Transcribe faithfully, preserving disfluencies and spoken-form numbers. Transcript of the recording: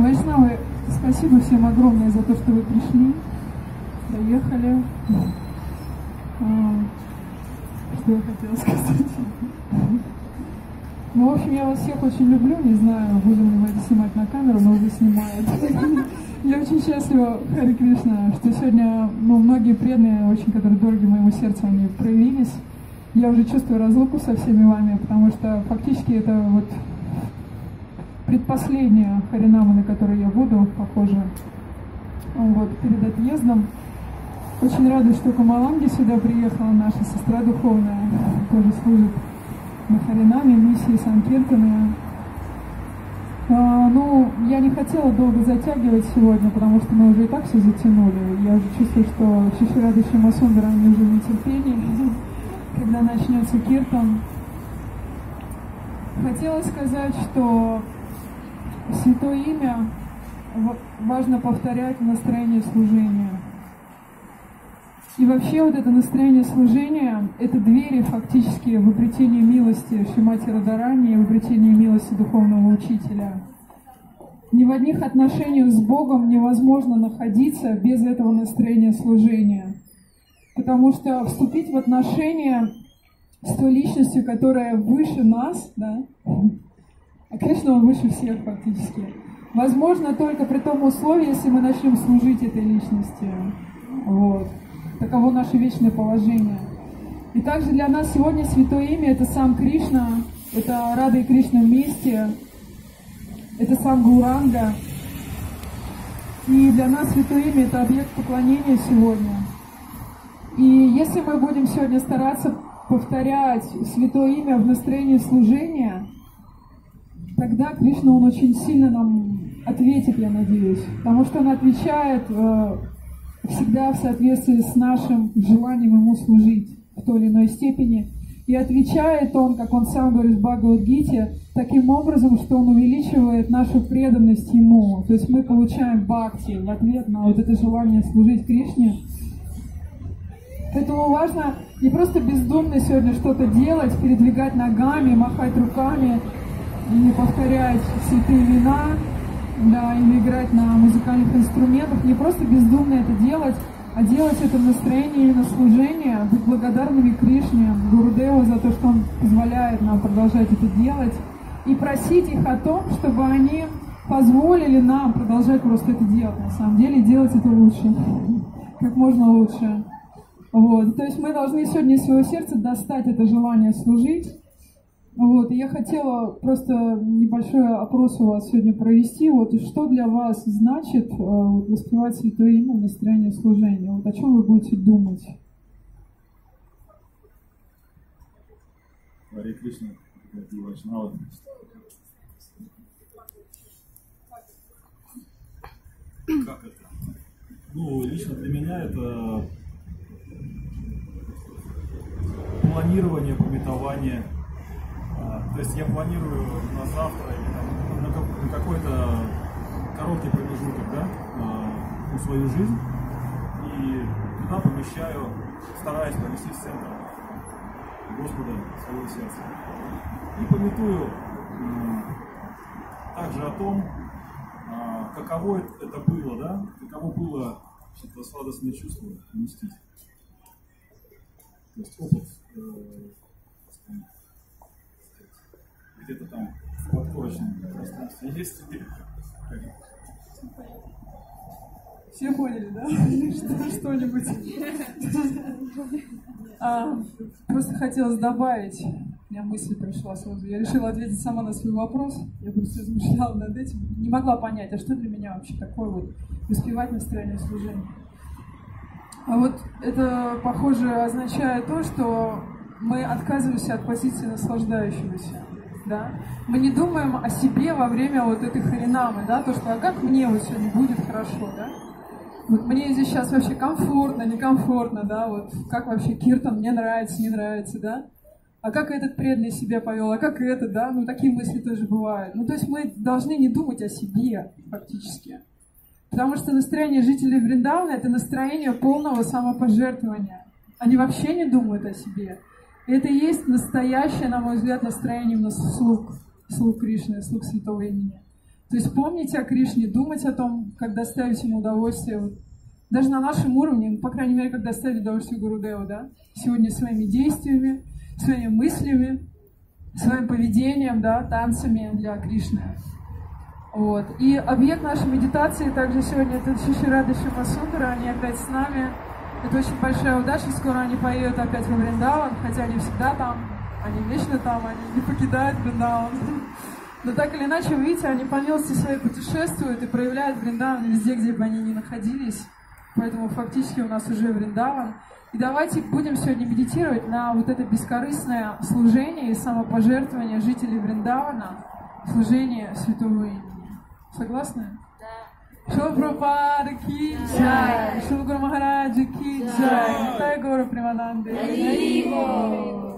Вайшнавы, спасибо всем огромное за то, что вы пришли, доехали. Что я хотела сказать? Ну, в общем, я вас всех очень люблю, не знаю, будем ли мы это снимать на камеру, но уже снимают. Я очень счастлива, Харе Кришна, что сегодня, ну, многие преданные, очень, которые дороги моему сердцу, они проявились. Я уже чувствую разлуку со всеми вами, потому что фактически это вот предпоследняя харинама, на которой я буду, похоже, вот, перед отъездом. Очень рада, что Камаланги сюда приехала, наша сестра духовная, тоже служит на харинаме, миссии Санкиртаны. А, ну, я не хотела долго затягивать сегодня, потому что мы уже и так все затянули. Я уже чувствую, что Шиширада Шимасундара, они уже в нетерпении, когда начнется киртан. Хотела сказать, что Святое Имя важно повторять в настроении служения. И вообще вот это настроение служения — это двери фактически в обретение милости Шримати Радхарани и в обретение милости духовного учителя. Ни в одних отношениях с Богом невозможно находиться без этого настроения служения. Потому что вступить в отношения с той личностью, которая выше нас, да, а Кришна, он выше всех фактически, возможно только при том условии, если мы начнем служить этой личности. Вот. Таково наше вечное положение. И также для нас сегодня Святое Имя — это сам Кришна, это Рада и Кришна вместе, это сам Гауранга. И для нас Святое Имя — это объект поклонения сегодня. И если мы будем сегодня стараться повторять Святое Имя в настроении служения, тогда Кришна, он очень сильно нам ответит, я надеюсь. Потому что он отвечает э, всегда в соответствии с нашим желанием ему служить в той или иной степени. И отвечает он, как он сам говорит в Бхагавад-гите, таким образом, что он увеличивает нашу преданность ему. То есть мы получаем бхакти в ответ на вот это желание служить Кришне. Поэтому важно не просто бездумно сегодня что-то делать, передвигать ногами, махать руками, и повторять святые имена, да, или играть на музыкальных инструментах, не просто бездумно это делать, а делать это в настроении именно служения, быть благодарными Кришне, Гурудеву за то, что он позволяет нам продолжать это делать, и просить их о том, чтобы они позволили нам продолжать просто это делать, на самом деле, и делать это лучше, как можно лучше. Вот. То есть мы должны сегодня из своего сердца достать это желание служить. Вот, и я хотела просто небольшой опрос у вас сегодня провести. Вот, что для вас значит э, вот, воспевать Святое Имя в настроении служения? Вот, о чем вы будете думать? Харе Кришна, Вайшнава. Как это? Ну, лично для меня это планирование, памятование. То есть я планирую на завтра или там, на какой-то короткий промежуток, да, ну, свою жизнь, и туда помещаю, стараюсь поместить в центр Господа своего сердца. И памятую также о том, каково это было, да, каково было это сладостное чувство поместить. То есть опыт где-то там в подкорочном пространстве есть. Все поняли, да? Что-нибудь. А, просто хотелось добавить, у меня мысль пришла сразу. Я решила ответить сама на свой вопрос. Я просто размышляла над этим. Не могла понять, а что для меня вообще такое вот воспевать настроение служения. А вот это, похоже, означает то, что мы отказываемся от позиции наслаждающегося. Да? Мы не думаем о себе во время вот этой харинамы, да, то, что а как мне вот сегодня будет хорошо, да? Вот мне здесь сейчас вообще комфортно, некомфортно, да, вот как вообще киртан, мне нравится, не нравится, да? А как этот преданный себя повел, а как это, да? Ну, такие мысли тоже бывают. Ну, то есть мы должны не думать о себе, фактически. Потому что настроение жителей Вриндавана — это настроение полного самопожертвования. Они вообще не думают о себе. И это и есть настоящее, на мой взгляд, настроение именно слуг, слуг Кришны, слуг Святого Имени. То есть помнить о Кришне, думать о том, как доставить ему удовольствие. Вот. Даже на нашем уровне, ну, по крайней мере, как доставить удовольствие Гурудеву, да? Сегодня своими действиями, своими мыслями, своим поведением, да, танцами для Кришны. Вот. И объект нашей медитации также сегодня это Шри Рада Шьямасундара, они опять с нами. Это очень большая удача, скоро они поедут опять во Вриндаван, хотя они всегда там, они вечно там, они не покидают Вриндаван. Но так или иначе, вы видите, они по милости своей путешествуют и проявляют Вриндаван везде, где бы они ни находились. Поэтому фактически у нас уже Вриндаван. И давайте будем сегодня медитировать на вот это бескорыстное служение и самопожертвование жителей Вриндавана, служение святого имени. Согласны? Да. Шрила Прабхупада ки джай, Шрила Гуру Махараджа ки джай, Нитай Гаура Примананде.